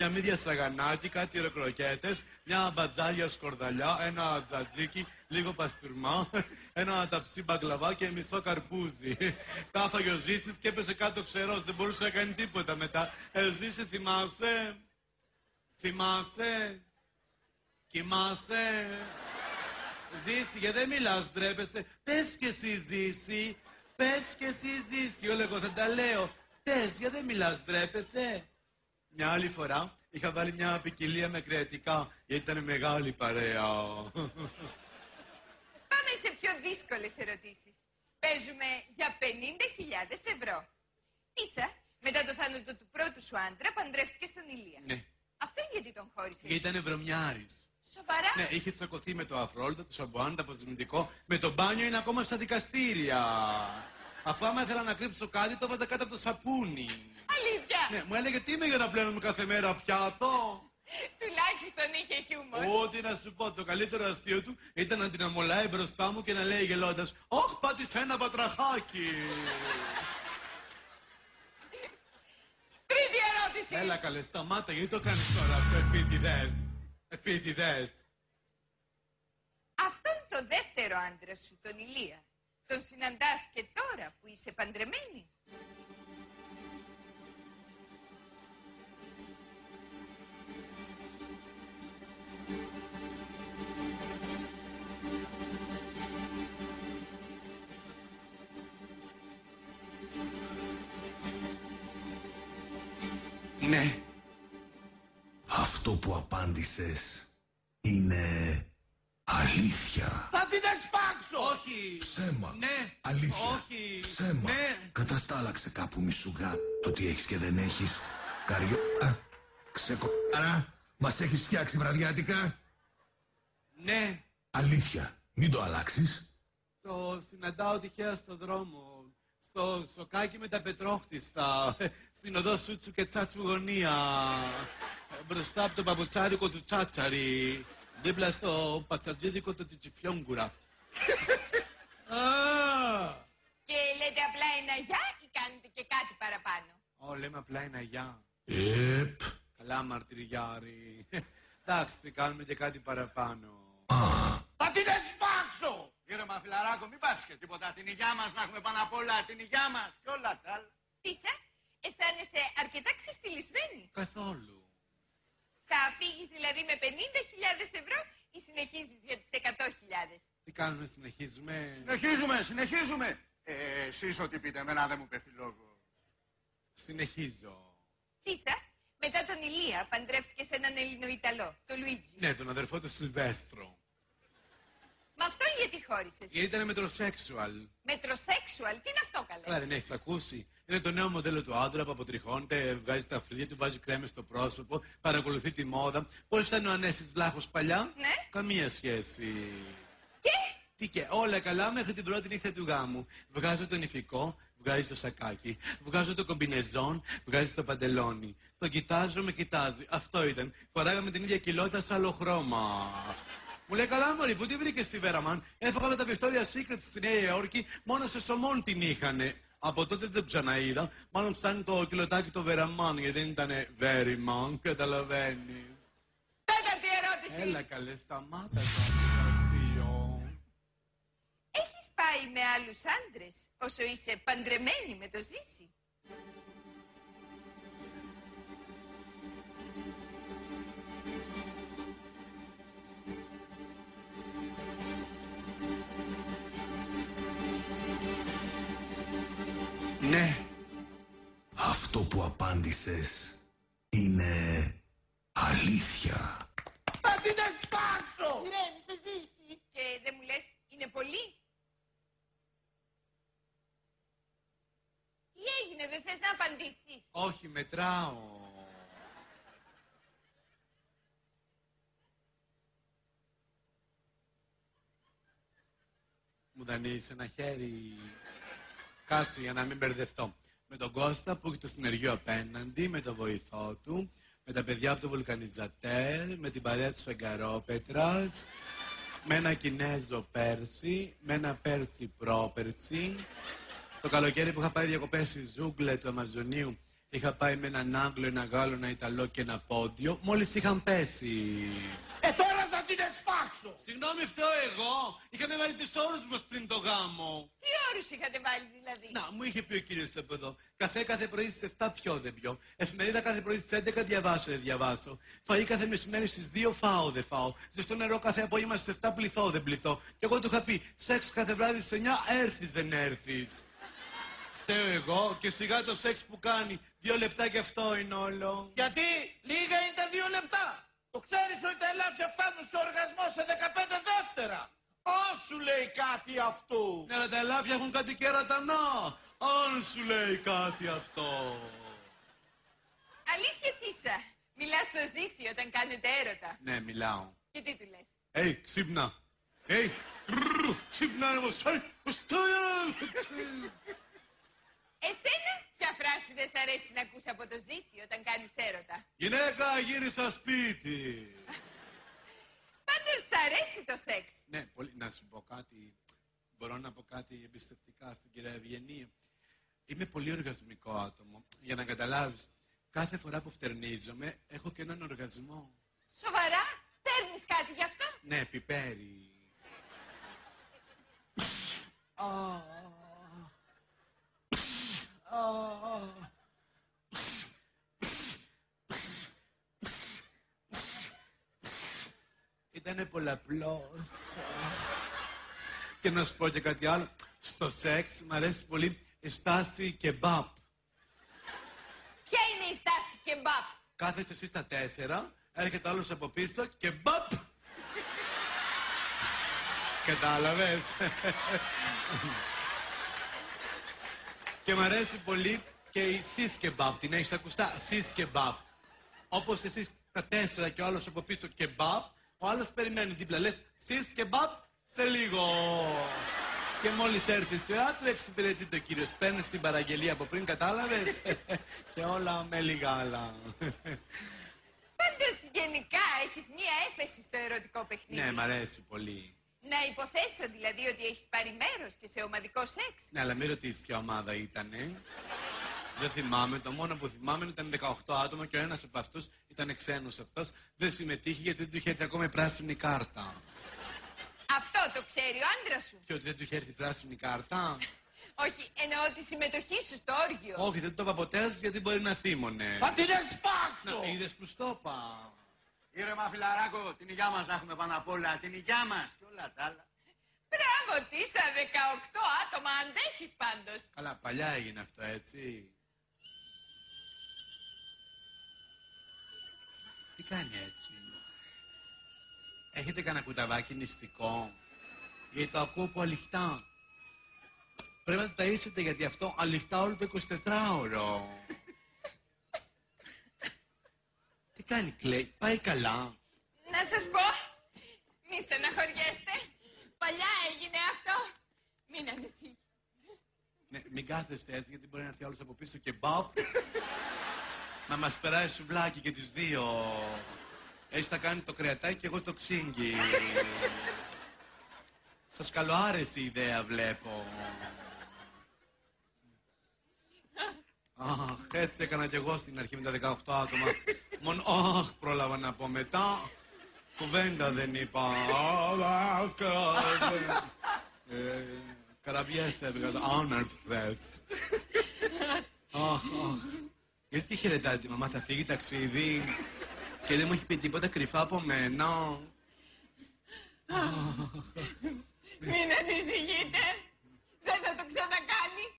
μια μύδια σαγανάκι, κάτι ροκροκέτες, μια μπατζάλια σκορδαλιά, ένα τζατζίκι, λίγο παστούρμα, ένα ταψί μπαγκλαβά και μισό καρπούζι. Τα έφαγε ο Ζήσης και έπεσε κάτω ξερός, δεν μπορούσε να κάνει τίποτα μετά. Ζήση, θυμάσαι? Θυμάσαι? Κοιμάσαι? Ζήση, γιατί δεν μιλάς, ντρέπεσαι? Πες κι εσύ, Ζήση. Πες κι εσύ, Ζήση. Όλο εγώ θα τα λέω. Πες, γιατί δεν μιλάς, ντρέπεσαι? Μια άλλη φορά είχα βάλει μια ποικιλία με κρεατικά, γιατί ήταν μεγάλη παρέα. Πάμε σε πιο δύσκολες ερωτήσεις. Παίζουμε για 50.000 ευρώ. Ίσα, μετά το θάνατο του πρώτου σου άντρα, παντρεύτηκε στον Ηλία. Ναι. Αυτό γιατί τον χώρισες? Γιατί ήταν βρωμιάρης. Σοβαρά? Ναι, είχε τσακωθεί με το αφρόλυτο, το σαμπουάν, το αποσμητικό. Με το μπάνιο είναι ακόμα στα δικαστήρια. Αφού άμα ήθελα να κρύψω κάτι, το βάζα κάτω από το σαπούνι. Αλήθεια? Ναι, μου έλεγε τι είμαι για να πλένουμε κάθε μέρα πιάτο. Τουλάχιστον είχε χιούμορ. Ό,τι να σου πω, το καλύτερο αστείο του ήταν να την αμολάει μπροστά μου και να λέει γελώντας «Ωχ, πάτησε ένα πατραχάκι». Τρίτη ερώτηση. Έλα καλέ, σταμάτα, γιατί το κάνεις τώρα αυτό, επίτηδες. Επίτηδες. Αυτόν το δεύτερο άντρα σου, τον Ηλία, τον συναντάς και τώρα που είσαι παντρεμένη? Ναι. Αυτό που απάντησες είναι αλήθεια. Θα την εσφάξω! Όχι! Ψέμα. Ναι! Αλήθεια. Όχι! Ψέμα. Ναι! Καταστάλαξε κάπου μισουγά το τι έχεις και δεν έχεις. Καριότα, ξεκοράρα, μας έχεις φτιάξει βραδιάτικα. Ναι! Αλήθεια. Μην το αλλάξεις. Το συναντάω τυχαία στο δρόμο. Στο σοκάκι με τα πετρόχτιστα. Στην οδό Σούτσου και Τσάτσου γωνία. Μπροστά από το παπουτσάρικο του Τσάτσαρη. Δίπλα στο πατσατζίδικο του Τσιτσιφιόγκουρα. Και λέτε απλά ένα γεια ή κάνετε και κάτι παραπάνω? Λέμε απλά ένα γεια. Επ. Καλά μαρτυριάρη. Εντάξει, κάνουμε και κάτι παραπάνω. Θα την εσφάξω! Ήρεμα φιλαράκο, μην πάθεις και τίποτα. Την υγειά μας να έχουμε πάνω απ' όλα. Την υγειά μας και όλα τα άλλα. Τίσα, αισθάνεσαι αρκετά ξεφτυλισμένη. Καθόλου. Θα φύγεις δηλαδή με 50.000 ευρώ ή συνεχίζεις για τις 100.000? Τι κάνουμε, συνεχίζουμε? Συνεχίζουμε. Εσείς ό,τι πείτε, εμένα δεν μου πέφτει λόγο. Συνεχίζω. Τίσα, μετά τον Ηλία παντρεύτηκες έναν Ελληνοϊταλό, τον Λουίτζι. Ναι, τον αδερφό του Σιλβέστρο. Με αυτόν γιατί χώρισες? Γιατί ήταν μετροσέξουαλ. Μετροσέξουαλ, τι είναι αυτό καλέ? Καλά, δεν έχεις ακούσει. Είναι το νέο μοντέλο του άντρα που αποτριχώνεται, βγάζει τα φρύδια του, βάζει κρέμες στο πρόσωπο, παρακολουθεί τη μόδα. Πώς ήταν ο Ανέσης Βλάχος παλιά? Ναι. Καμία σχέση. Και? Τι και, όλα καλά μέχρι την πρώτη νύχτα του γάμου. Βγάζω το νηφικό, βγάζει το σακάκι. Βγάζω το κομπινεζόν, βγάζει το παντελόνι. Τον κοιτάζω, με κοιτάζει. Αυτό ήταν. Φοράγαμε την ίδια κοιλότητα σε άλλο χρώμα. Μου λέει καλά μωρή, πού τη βρήκες στη Βέραμαν? Έφαγα με τα Victoria's Secret στη Νέα Υόρκη, μόνο σε σωμόν την είχανε. Από τότε δεν το ξαναείδα, μάλλον ψάχνει το κιλοτάκι το Βεραμάν, γιατί δεν ήτανε Βέριμαν, καταλαβαίνεις. Τέταρτη ερώτηση. Έλα καλέ, σταμάτα το αστείο. Έχεις πάει με άλλους άντρες όσο είσαι παντρεμένη με το Ζήση? Ναι. Αυτό που απάντησες είναι αλήθεια. Θα την εσφάξω! Ηρέμησε Ζήση. Και δεν μου λες είναι πολύ? Τι έγινε, δεν θες να απαντήσεις? Όχι, μετράω. Μου δανείζεις ένα χέρι. Κάτσε για να μην μπερδευτώ. Με τον Κώστα που έχει το συνεργείο απέναντι, με τον βοηθό του, με τα παιδιά από το βουλκανιζατέρ, με την παρέα της Φεγγαρόπετρας, με ένα Κινέζο πέρσι, με ένα πέρσι πρόπερσι. Το καλοκαίρι που είχα πάει διακοπές στη ζούγκλα του Αμαζονίου, Είχα πάει με έναν Άγγλο, ένα Γάλλο, ένα Ιταλό και ένα πόντιο. Μόλις είχαν πέσει. Τώρα θα την εσφάξω. Συγγνώμη, φταίω εγώ. Είχαμε βάλει τους όρους μας πριν το γάμο. Τι όρους είχατε βάλει δηλαδή? Να, μου είχε πει ο κύριος από εδώ. Καφέ κάθε πρωί στις 7 πιω, δεν πιω. Εφημερίδα κάθε πρωί στις 11 διαβάσω, δεν διαβάσω. Φαΐ κάθε μεσημέρι στις 2 φάω, δεν φάω. Ζεστό νερό κάθε απόγευμα στις 7 πληθώ, δεν πληθώ. Και εγώ του είχα πει σεξ κάθε βράδυ στις 9 έρθεις, δεν έρθεις. Φταίω εγώ και σιγά το σεξ που κάνει. 2 λεπτά και αυτό είναι όλο. Γιατί λίγα είναι τα 2 λεπτά. Το ξέρεις ότι τα ελάφια φτάνουν σε οργασμό σε 15 δεύτερα. Όσου λέει κάτι αυτού. Ναι, αλλά τα ελάφια έχουν κάτι κερατανά. Αν σου λέει κάτι αυτό. Αλήθεια, Τίσα. Μιλάς στο Ζήση όταν κάνετε έρωτα. Ναι, μιλάω. Και τι του λες? Ξύπνα. Ξύπνα, Εσένα, ποια φράση δεν σ' αρέσει να ακούς από το Ζήση όταν κάνεις έρωτα? Γυναίκα, γύρισα σπίτι. Πάντως σ' αρέσει το σεξ. Ναι, πολύ. Να σου πω κάτι. Μπορώ να πω κάτι εμπιστευτικά στην κυρία Ευγενία. Είμαι πολύ οργασμικό άτομο. Για να καταλάβεις, κάθε φορά που φτερνίζομαι, έχω και έναν οργασμό. Σοβαρά? Παίρνεις κάτι γι' αυτό? Ναι, πιπέρι. Ήτανε πολλαπλός. Και να σου πω και κάτι άλλο. Στο σεξ μ' αρέσει πολύ η στάση κεμπάπ. Ποια είναι η στάση κεμπάπ? Κάθεσαι εσύ στα 4, έρχεται άλλος από πίσω και μπαπ! Κατάλαβες. Και μ' αρέσει πολύ και η σις κεμπάπ. Την έχεις ακουστά, σις κεμπάπ. Όπως εσύ στα 4 και ο άλλος από πίσω κεμπάπ, ο άλλος περιμένει δίπλα. Λες σις κεμπάπ, σε λίγο. Και μόλις έρθει η σειρά του, εξυπηρετεί το κύριος. Παίρνεις την παραγγελία από πριν, κατάλαβες. Και όλα με λιγάλα. Πάντως γενικά έχεις μία έφεση στο ερωτικό παιχνίδι. Ναι, μ' αρέσει πολύ. Να υποθέσω δηλαδή ότι έχεις πάρει μέρος και σε ομαδικό σεξ. Ναι, αλλά μην ρωτήσεις ποια ομάδα ήτανε. Δεν θυμάμαι. Το μόνο που θυμάμαι ήταν 18 άτομα και ο ένας από αυτούς ήταν ξένος αυτός. Δεν συμμετείχε γιατί δεν του είχε έρθει ακόμα η πράσινη κάρτα. Αυτό το ξέρει ο άντρας σου? Και ότι δεν του είχε έρθει η πράσινη κάρτα. Όχι, εννοώ τη συμμετοχή σου στο όργιο. Όχι, δεν το είπα ποτέ σας γιατί μπορεί να θύμωνε. Θα την εσφάξω. Να, είδες που στο είπα. Ήρεμα, φιλαράκο, την υγειά μας να έχουμε πάνω απ' όλα. Την υγειά μας και όλα τα άλλα. Μπράβο, Τίσα, 18 άτομα αντέχεις πάντως. Καλά, παλιά έγινε αυτό, έτσι. Τι κάνει έτσι? Έχετε κανένα κουταβάκι νηστικό? Γιατί το ακούω από αληχτά. Πρέπει να το ταΐσετε γιατί αυτό αληχτά όλο το 24ωρο. Τι κάνει, κλαίει, πάει καλά? Να σας πω, μη στεναχωριέστε. Παλιά έγινε αυτό. Μην ανησυχείς. Ναι, μην κάθεστε έτσι γιατί μπορεί να έρθει άλλος από πίσω και μπαπ. Να μας περάσει σουβλάκι και τις δύο. Έτσι θα κάνει το κρεατάκι και εγώ το ξύγκι. Σας καλοάρεσε η ιδέα, βλέπω. Αχ, έτσι έκανα κι εγώ στην αρχή με τα 18 άτομα. Μόνο, αχ, πρόλαβα να πω μετά. Κουβέντα δεν είπα. Καραβιές έβγαζα. Honored press. Αχ, αχ. Γιατί χαιρετάτε τη μαμά, θα φύγει ταξίδι και δεν μου έχει πει τίποτα κρυφά από μένα.